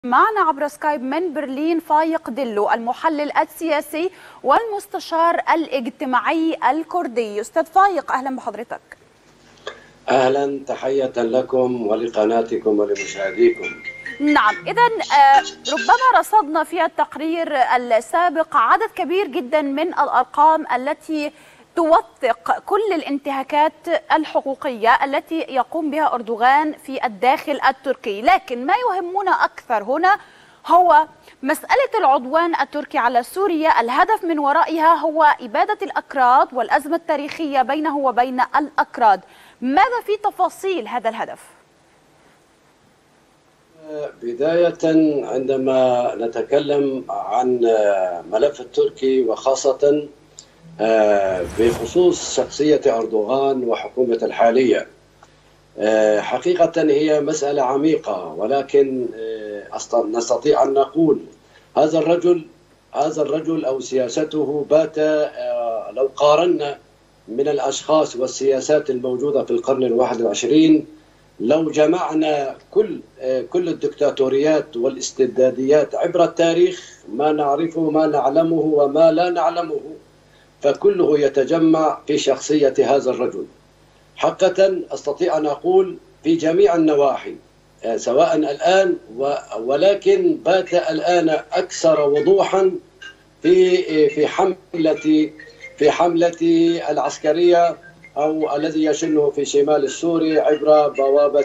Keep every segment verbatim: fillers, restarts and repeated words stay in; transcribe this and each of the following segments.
معنا عبر سكايب من برلين فايق دلو، المحلل السياسي والمستشار الاجتماعي الكردي. أستاذ فايق، أهلا بحضرتك. أهلا، تحية لكم ولقناتكم ولمشاهديكم. نعم، إذا ربما رصدنا في التقرير السابق عدد كبير جدا من الأرقام التي توثق كل الانتهاكات الحقوقية التي يقوم بها أردوغان في الداخل التركي، لكن ما يهمنا أكثر هنا هو مسألة العدوان التركي على سوريا. الهدف من ورائها هو إبادة الأكراد والأزمة التاريخية بينه وبين الأكراد. ماذا في تفاصيل هذا الهدف؟ بداية، عندما نتكلم عن ملف التركي وخاصة بخصوص شخصية أردوغان وحكومته الحالية، حقيقة هي مسألة عميقة، ولكن نستطيع أن نقول هذا الرجل هذا الرجل أو سياسته بات، لو قارنا من الأشخاص والسياسات الموجودة في القرن الواحد والعشرين، لو جمعنا كل كل الدكتاتوريات والاستبداديات عبر التاريخ، ما نعرفه ما نعلمه وما لا نعلمه، فكله يتجمع في شخصية هذا الرجل. حقا أستطيع أن أقول في جميع النواحي، سواء الآن ولكن بات الآن أكثر وضوحا في في حملة في حملة العسكرية أو الذي يشنه في شمال السوري عبر بوابة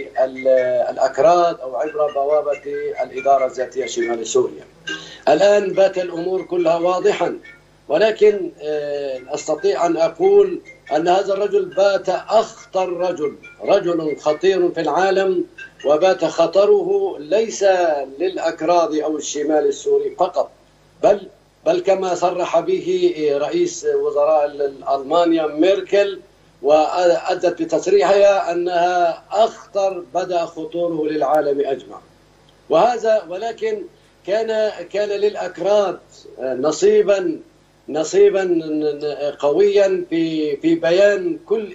الأكراد أو عبر بوابة الإدارة الذاتية شمال سوريا. الآن بات الأمور كلها واضحا، ولكن أستطيع أن أقول أن هذا الرجل بات أخطر رجل رجل خطير في العالم، وبات خطره ليس للأكراد أو الشمال السوري فقط، بل بل كما صرح به رئيس وزراء ألمانيا ميركل، وأدت بتصريحها أنها أخطر بدأ خطوره للعالم أجمع. وهذا ولكن كان كان للأكراد نصيبا نصيبا قويا في في بيان كل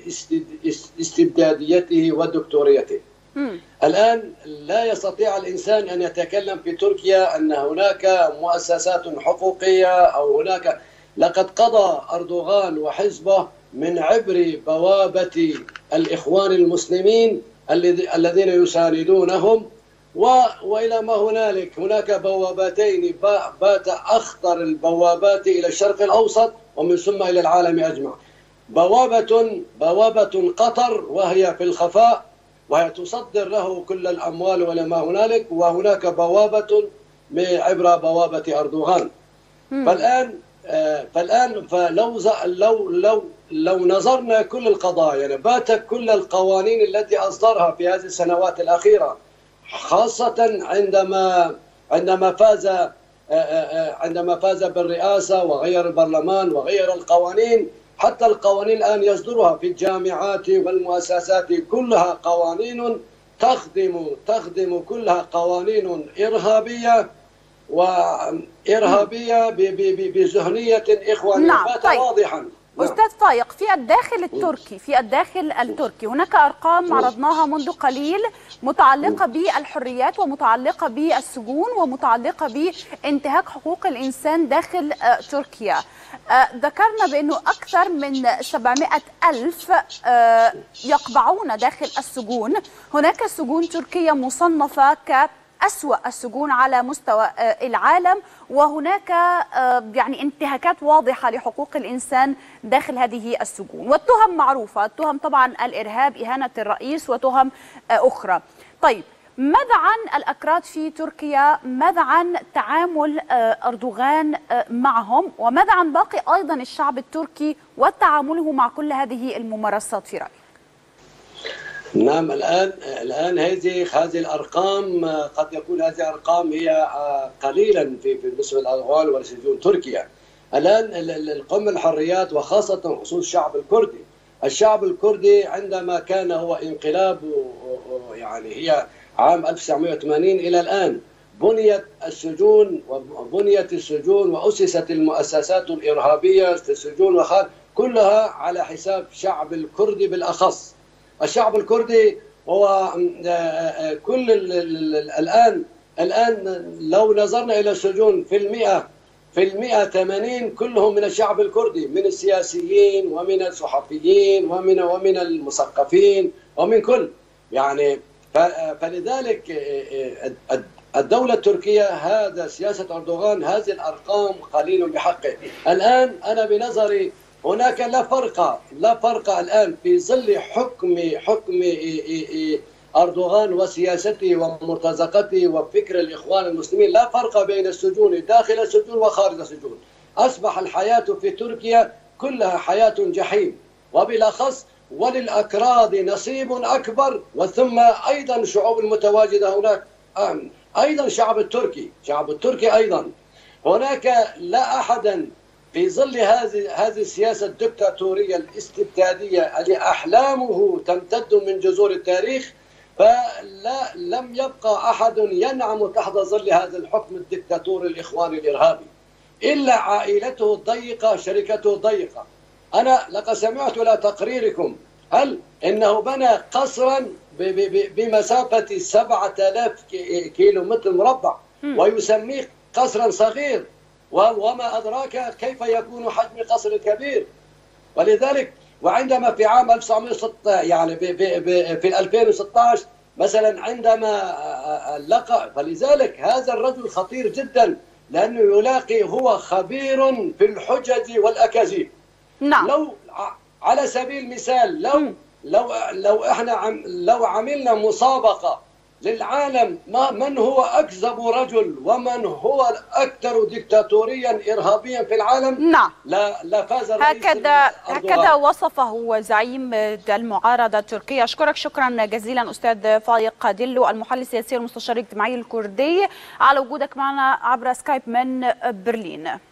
استبداديته ودكتوريته. الآن لا يستطيع الإنسان أن يتكلم في تركيا أن هناك مؤسسات حقوقية أو هناك. لقد قضى أردوغان وحزبه من عبر بوابة الإخوان المسلمين الذين يساندونهم، وإلى ما هنالك هناك بوابتين بات أخطر البوابات إلى الشرق الأوسط ومن ثم إلى العالم أجمع. بوابة بوابة قطر، وهي في الخفاء وهي تصدر له كل الأموال ولا ما هنالك، وهناك بوابة عبر بوابة أردوغان. فالآن فالآن فلو لو لو لو نظرنا كل القضايا، يعني بات كل القوانين التي أصدرها في هذه السنوات الأخيرة، خاصة عندما عندما فاز عندما فاز بالرئاسة وغير البرلمان وغير القوانين، حتى القوانين الآن يصدرها في الجامعات والمؤسسات كلها قوانين تخدم تخدم كلها قوانين إرهابية وإرهابية بذهنية إخوانية. نعم. طيب. واضحا. أستاذ فايق، في الداخل التركي في الداخل التركي هناك أرقام عرضناها منذ قليل متعلقة بالحريات ومتعلقة بالسجون ومتعلقة بانتهاك حقوق الإنسان داخل تركيا. ذكرنا بأنه أكثر من سبعمائة ألف يقبعون داخل السجون. هناك سجون تركية مصنفة ك أسوأ السجون على مستوى العالم، وهناك يعني انتهاكات واضحة لحقوق الإنسان داخل هذه السجون، والتهم معروفة، التهم طبعا الإرهاب، إهانة الرئيس، وتهم أخرى. طيب، ماذا عن الأكراد في تركيا؟ ماذا عن تعامل أردوغان معهم؟ وماذا عن باقي أيضا الشعب التركي وتعامله مع كل هذه الممارسات في رأيك؟ نعم، الآن الآن هذه هذه الأرقام قد يكون هذه الأرقام هي قليلا في بالنسبة للأغوال وسجون تركيا. الآن القم الحريات وخاصة خصوص الشعب الكردي، الشعب الكردي عندما كان هو انقلاب، يعني هي عام ألف وتسعمائة وثمانين إلى الآن، بنيت السجون وبنيت السجون وأسست المؤسسات الإرهابية في السجون وخارج، كلها على حساب الشعب الكردي بالأخص. الشعب الكردي هو كل الآن الآن لو نظرنا إلى السجون في المئة في المئة ثمانين كلهم من الشعب الكردي، من السياسيين ومن الصحفيين ومن ومن المثقفين ومن كل يعني. فلذلك الدولة التركية، هذا سياسة أردوغان، هذه الأرقام قليل بحقه. الآن أنا بنظري هناك لا فرق لا فرق الآن في ظل حكم حكم أردوغان وسياسته ومرتزقته وفكر الإخوان المسلمين، لا فرق بين السجون داخل السجون وخارج السجون. أصبح الحياة في تركيا كلها حياة جحيم، وبالأخص وللأكراد نصيب أكبر، وثم أيضا الشعوب المتواجدة هناك، أيضا شعب التركي شعب التركي أيضا. هناك لا أحدا في ظل هذه هذه السياسة الدكتاتورية الاستبدادية التي أحلامه تمتد من جذور التاريخ، فلا لم يبقى أحد ينعم تحت ظل هذا الحكم الدكتاتوري الإخواني الإرهابي إلا عائلته الضيقة، شركته الضيقة. أنا لقد سمعت إلى تقريركم هل إنه بنى قصرا بمسافة سبعة آلاف كيلو متر مربع ويسميه قصرا صغير، وما أدراك كيف يكون حجم قصر كبير. ولذلك وعندما في عام ألف وتسعمئة وستة يعني في ألفين وستة عشر مثلا عندما لقى، فلذلك هذا الرجل خطير جدا لأنه يلاقي، هو خبير في الحجج والأكاذيب. نعم. لو على سبيل المثال لو م. لو لو احنا عم لو عملنا مسابقة للعالم ما من هو أكذب رجل ومن هو الأكثر ديكتاتوريا إرهابيا في العالم، نعم، لا لا فاز الرئيس هكذا هكذا وصفه زعيم المعارضة التركية. أشكرك شكرا جزيلا أستاذ فايق ديلو، المحلل السياسي والمستشار الاجتماعي الكردي، على وجودك معنا عبر سكايب من برلين.